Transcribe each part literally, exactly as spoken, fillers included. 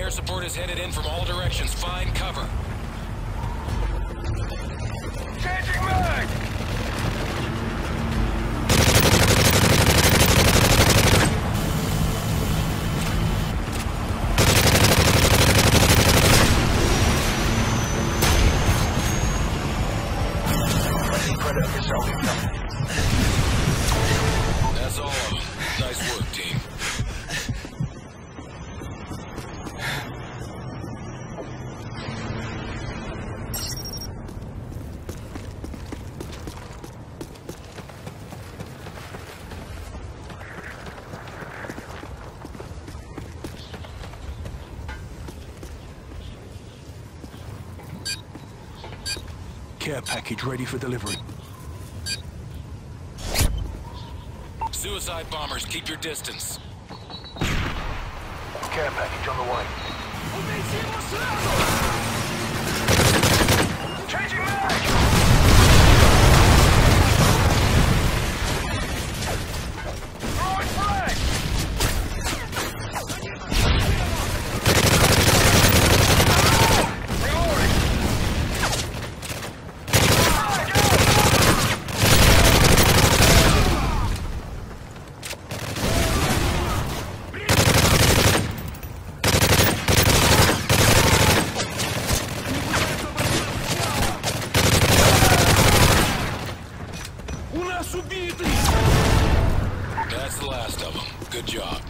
Air support is headed in from all directions. Find cover. Changing mag! That's all of them. Nice work, team. Care package ready for delivery. Suicide bombers, keep your distance. Care package on the way. Changing mag! Throwing flag! Reloading! That's the last of them. Good job.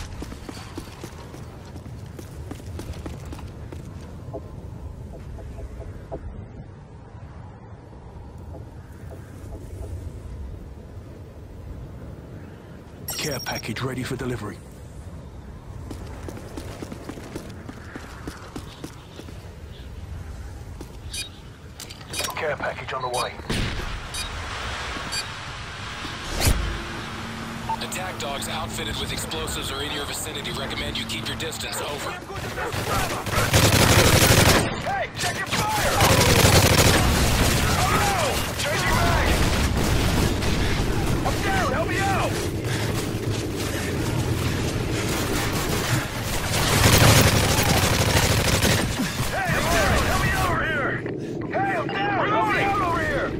Care package ready for delivery. Care package on the way. Attack dogs outfitted with explosives are in your vicinity. Recommend you keep your distance. Over. Hey, check your fire! Oh no! Changing mag! I'm down! Help me out! Hey, I'm alright! Help me over here! Hey, I'm down! Help me out over here!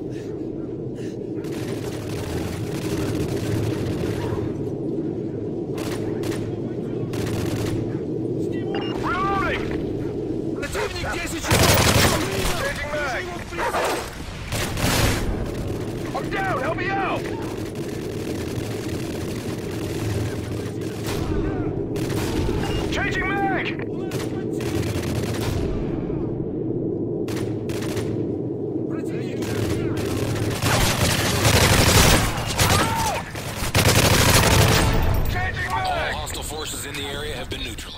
Changing mag! I'm down! Help me out! Changing mag! Changing mag! All hostile forces in the area have been neutralized.